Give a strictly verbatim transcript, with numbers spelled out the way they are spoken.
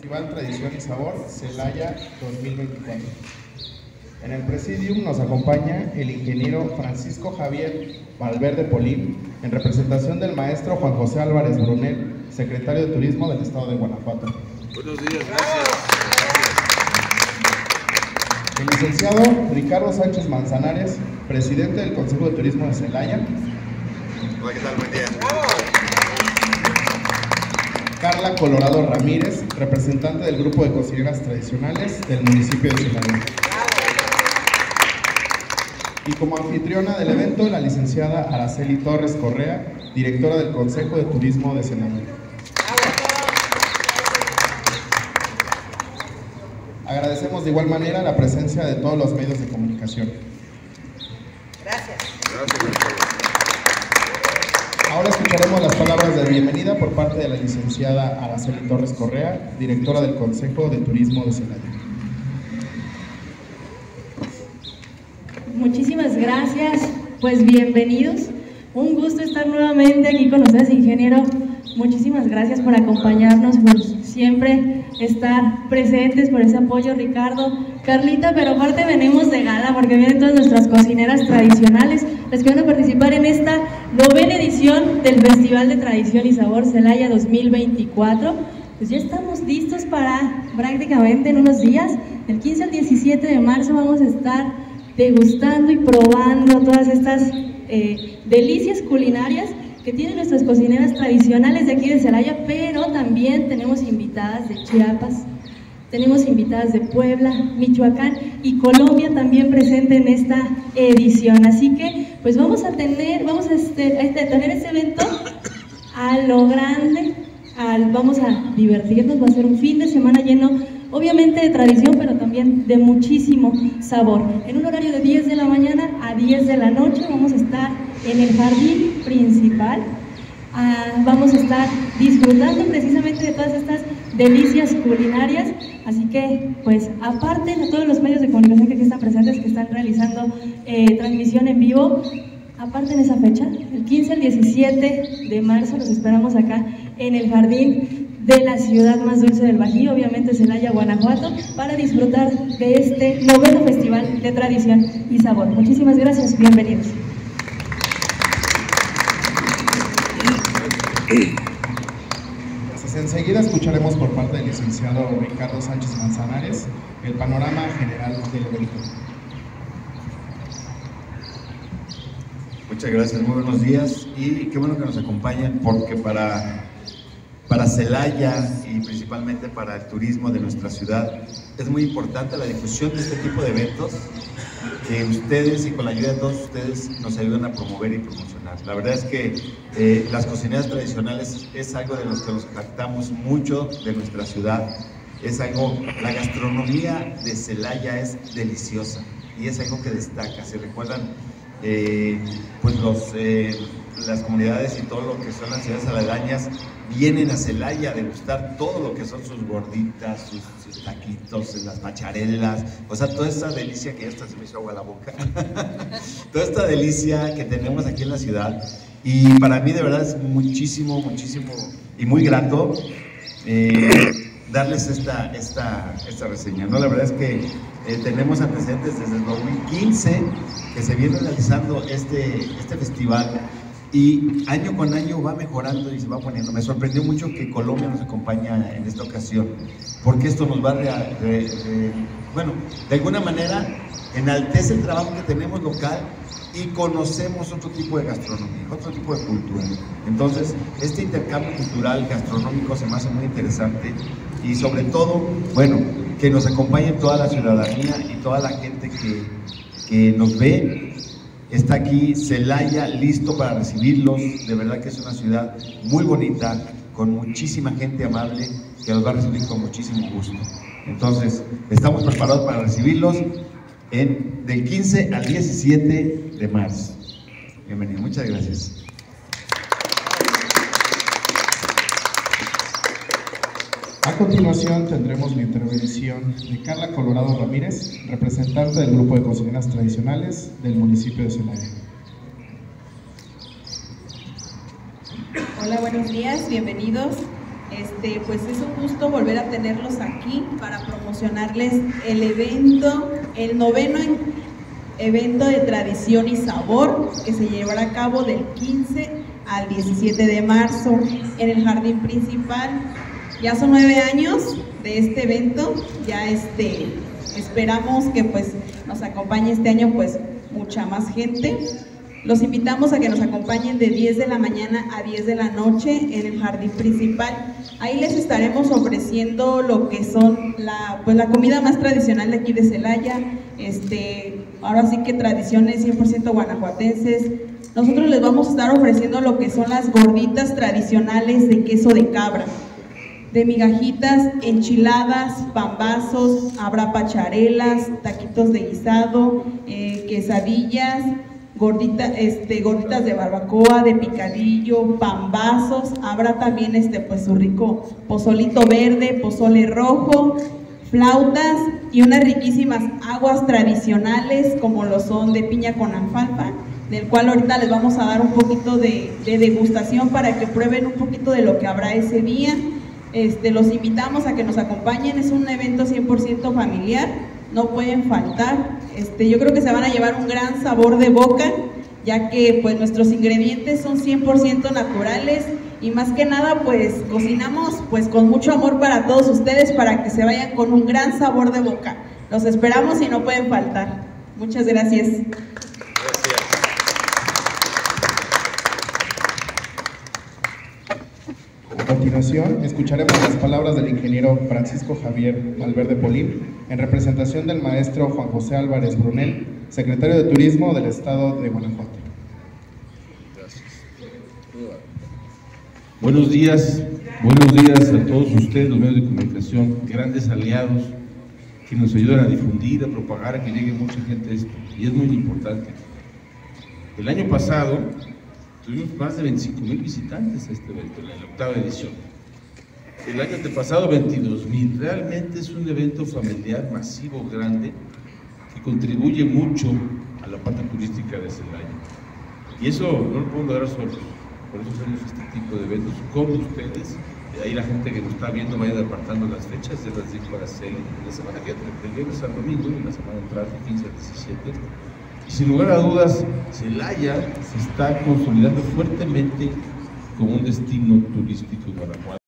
Festival Tradición y Sabor Celaya dos mil veinticuatro. En el Presidium nos acompaña el ingeniero Francisco Javier Valverde Polín, en representación del maestro Juan José Álvarez Brunel, secretario de Turismo del Estado de Guanajuato. Buenos días, gracias. El licenciado Ricardo Sánchez Manzanares, presidente del Consejo de Turismo de Celaya. Hola, ¿qué tal? Buen día. Carla Colorado Ramírez, representante del Grupo de Cocineras Tradicionales del municipio de Celaya. Y como anfitriona del evento, la licenciada Araceli Torres Correa, directora del Consejo de Turismo de Celaya. Agradecemos de igual manera la presencia de todos los medios de comunicación. Gracias. Gracias. Ahora escucharemos las palabras de bienvenida por parte de la licenciada Araceli Torres Correa, directora del Consejo de Turismo de Celaya. Muchísimas gracias, pues bienvenidos. Un gusto estar nuevamente aquí con ustedes, ingeniero. Muchísimas gracias por acompañarnos, por siempre estar presentes, por ese apoyo, Ricardo, Carlita, pero aparte venimos de gala porque vienen todas nuestras cocineras tradicionales, las que van a participar en esta novena edición del Festival de Tradición y Sabor Celaya dos mil veinticuatro. Pues ya estamos listos para prácticamente en unos días, del quince al diecisiete de marzo vamos a estar degustando y probando todas estas eh, delicias culinarias que tienen nuestras cocineras tradicionales de aquí de Celaya, pero también tenemos invitadas de Chiapas, tenemos invitadas de Puebla, Michoacán y Colombia también presente en esta edición. Así que pues vamos a tener, vamos a, este, a tener este evento a lo grande, al, vamos a divertirnos, va a ser un fin de semana lleno obviamente de tradición, pero también de muchísimo sabor. En un horario de diez de la mañana a diez de la noche vamos a estar en el jardín principal. Ah, vamos a estar disfrutando precisamente de todas estas delicias culinarias. Así que, pues, aparte de todos los medios de comunicación que aquí están presentes, que están realizando eh, transmisión en vivo, aparte en esa fecha, el quince al diecisiete de marzo, los esperamos acá en el jardín de la ciudad más dulce del Bajío, obviamente Celaya, Guanajuato, para disfrutar de este noveno Festival de Tradición y Sabor. Muchísimas gracias, bienvenidos. Pues enseguida escucharemos por parte del licenciado Ricardo Sánchez Manzanares el panorama general del evento. Muchas gracias, muy buenos días y qué bueno que nos acompañan porque para, para Celaya y principalmente para el turismo de nuestra ciudad es muy importante la difusión de este tipo de eventos que ustedes y con la ayuda de todos ustedes nos ayudan a promover y promocionar. La verdad es que eh, las cocineras tradicionales es algo de los que nos jactamos mucho de nuestra ciudad. Es algo, la gastronomía de Celaya es deliciosa y es algo que destaca. Si recuerdan, eh, pues los, eh, las comunidades y todo lo que son las ciudades aledañas vienen a Celaya a degustar todo lo que son sus gorditas, sus, sus taquitos, las macharelas, o sea, toda esta delicia que ya hasta se me hizo agua a la boca, toda esta delicia que tenemos aquí en la ciudad. Y para mí de verdad es muchísimo, muchísimo y muy grato eh, darles esta, esta, esta reseña, ¿no? La verdad es que eh, tenemos antecedentes desde el dos mil quince que se viene realizando este, este festival. Y año con año va mejorando y se va poniendo. Me sorprendió mucho que Colombia nos acompaña en esta ocasión, porque esto nos va a, re, re, re, bueno, de alguna manera enaltece el trabajo que tenemos local y conocemos otro tipo de gastronomía, otro tipo de cultura. Entonces, este intercambio cultural gastronómico se me hace muy interesante y sobre todo, bueno, que nos acompañe toda la ciudadanía y toda la gente que, que nos ve. Está aquí Celaya listo para recibirlos, de verdad que es una ciudad muy bonita, con muchísima gente amable que los va a recibir con muchísimo gusto. Entonces, estamos preparados para recibirlos en, del quince al diecisiete de marzo. Bienvenido, muchas gracias. A continuación tendremos la intervención de Carla Colorado Ramírez, representante del Grupo de Cocineras Tradicionales del municipio de Celaya. Hola, buenos días, bienvenidos. Este, pues es un gusto volver a tenerlos aquí para promocionarles el evento, el noveno evento de tradición y sabor que se llevará a cabo del quince al diecisiete de marzo en el jardín principal. Ya son nueve años de este evento, ya este, esperamos que pues nos acompañe este año pues mucha más gente. Los invitamos a que nos acompañen de diez de la mañana a diez de la noche en el jardín principal. Ahí les estaremos ofreciendo lo que son la, pues, la comida más tradicional de aquí de Celaya, este, ahora sí que tradiciones cien por ciento guanajuatenses. Nosotros les vamos a estar ofreciendo lo que son las gorditas tradicionales de queso de cabra, de migajitas, enchiladas, pambazos, habrá pacharelas, taquitos de guisado, eh, quesadillas, Gordita, este, gorditas de barbacoa, de picadillo, pambazos, habrá también este, pues, su rico pozolito verde, pozole rojo, flautas y unas riquísimas aguas tradicionales como lo son de piña con alfalfa, del cual ahorita les vamos a dar un poquito de, de degustación para que prueben un poquito de lo que habrá ese día. Este, los invitamos a que nos acompañen, es un evento cien por ciento familiar, no pueden faltar. Este, yo creo que se van a llevar un gran sabor de boca, ya que pues nuestros ingredientes son cien por ciento naturales y más que nada pues cocinamos pues con mucho amor para todos ustedes para que se vayan con un gran sabor de boca. Los esperamos y no pueden faltar. Muchas gracias. A continuación, escucharemos las palabras del ingeniero Francisco Javier Valverde Polín, en representación del maestro Juan José Álvarez Brunel, secretario de Turismo del Estado de Guanajuato. Gracias. Buenos días, buenos días a todos ustedes, los medios de comunicación, grandes aliados que nos ayudan a difundir, a propagar, a que llegue mucha gente a esto, y es muy importante. El año pasado tuvimos más de veinticinco mil visitantes a este evento, en la octava edición. El año antepasado veintidós mil. Realmente es un evento familiar, masivo, grande, que contribuye mucho a la parte turística de Celaya. Y eso no lo podemos lograr solos. Por eso hacemos este tipo de eventos con ustedes. De ahí la gente que nos está viendo vaya apartando las fechas, ya las dijo Araceli, la semana que viene, del viernes al domingo, y la semana entrante, quince al diecisiete. Y sin lugar a dudas, Celaya se está consolidando fuertemente como un destino turístico en Guanajuato.